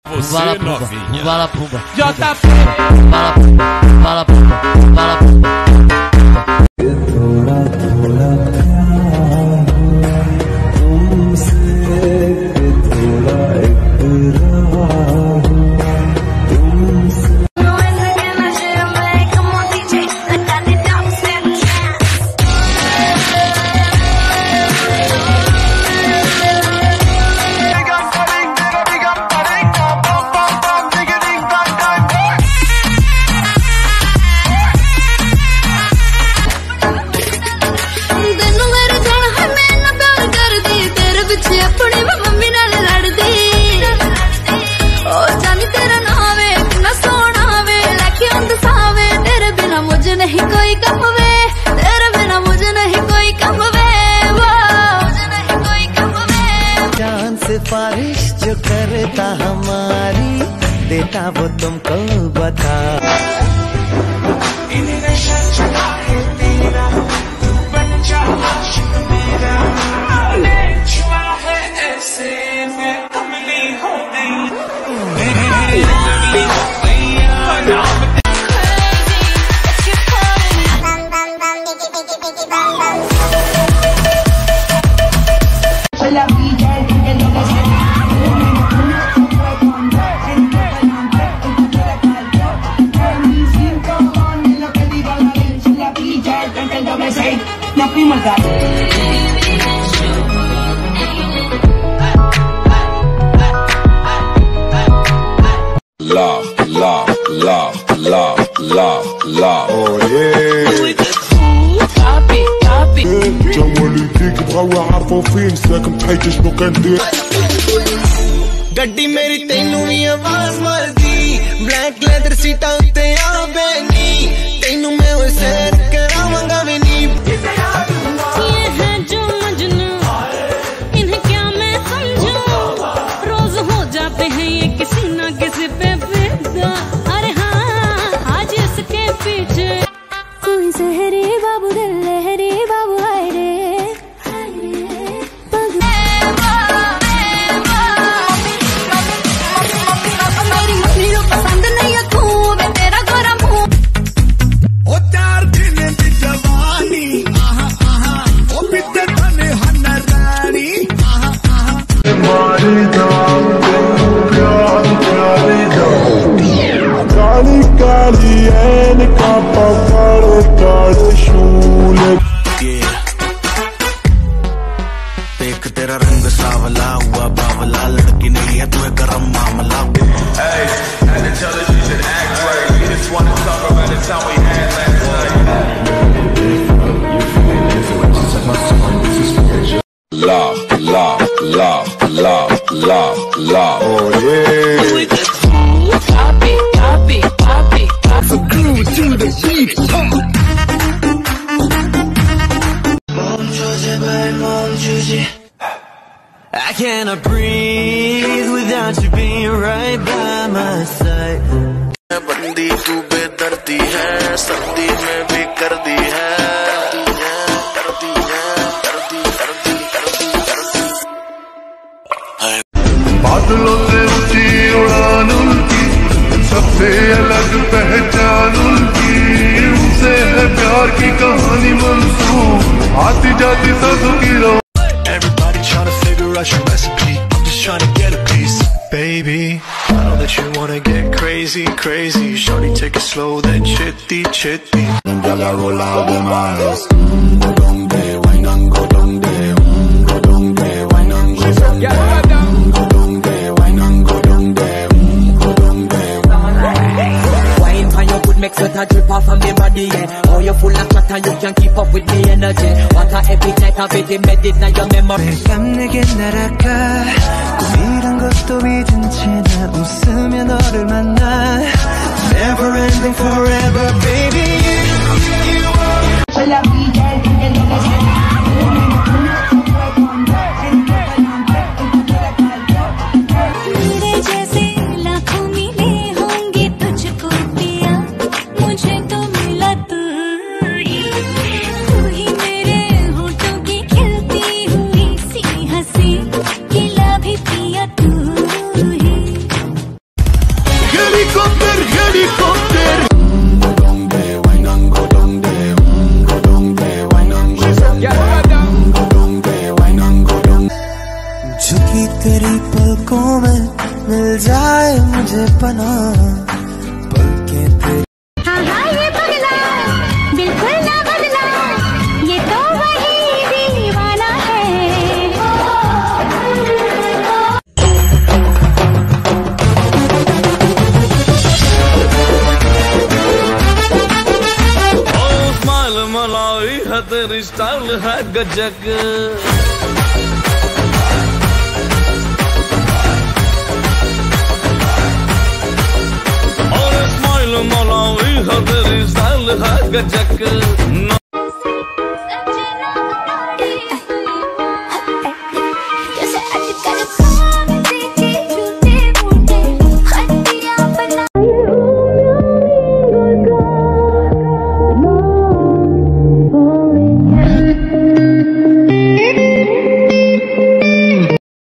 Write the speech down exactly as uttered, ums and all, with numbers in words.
Você, novinha. Bala pumba. Já tá Bala pumba. Bala pumba. Bala pumba. थोड़ा थोड़ा प्यार तुमसे, थोड़ा इकरार तुमसे। अपनी मम्मी नाल लड़दी ओ जानी तेरा नाम है कितना सोना वे लेके अंदसावे तेरे बिना मुझे नहीं कोई कम वे तेरे बिना मुझे नहीं कोई कम वे वो मुझे नहीं कोई कम वे जान से बारिश जो करता हमारी देता वो तुमको बता Love, love, love, love, love, love. Oh yeah. جمالي فيك بغاو عارفو فين ساكن بحيت شنو كندير गड्डी मेरी तेनू भी आवाज मारदी ब्लैक लेदर सीटा उत्ते आ बैनी तेनू मैं वो सैर करावांगा भी नी ये है जो मजनू इन्हें क्या मैं समझूं रोज हो जाते हैं ये किसी ना किसी पे फिदा अरे हाँ आज इसके पीछे कोई सहरे बाबू दिल लहरे बाबू हाय रे काली काली ऐन का पकड़ कर शूल देख तेरा रंग सावला हुआ बावला लड़की नहीं है तू गरम मामला Love, love, love, love, love, love. Oh yeah. So groove to the beat. I cannot breathe without you being right by my side. बंदी तू बेदर्दी है सर्दी में भी कर दी है करदी है करदी करदी करदी करदी बादलों से ऊंची उड़ान उनकी सबसे अलग पहचान उनकी उनसे है प्यार की कहानी मंसूब आती जाती सदों की रो Everybody trying to figure out your recipe. I'm just trying to get a piece, baby. I know that you wanna get crazy, crazy. Shorty, take it slow, then chitty, chitty. Them gyal a roll out them eyes. Mm, go down there, wine and go down there. Mm, go down there, wine and go down there. Mm, go down there, wine and go down there. Mm, go down there. Wine for your good makes sweat a drip off of me body, yeah. Oh, you're full of chat and you can't keep up with me energy. Want a every night of it embedded in your memory. 내게 날아가 꿈이란 것도 잊은 채 나 웃으며 너를 만나 Never ending forever baby you are तेरे जैसे लाखों मिले होंगे तुझको पिया मुझे तो मिला तू ही तू ही मेरे होठों की खिलती हुई सी हंसी खिला भी पिया तू ही helicopter, helicopter. झुकी तेरी पलकों में मिल जाए मुझे पनाह, पलकें तेरी। हाँ हाँ ये पगला बिल्कुल ना बदला, ये तो वही दीवाना है। ओ स्माइल मलाई है तेरी स्टाइल है गजब, मलाई है तेरी स्टाइल है गजब।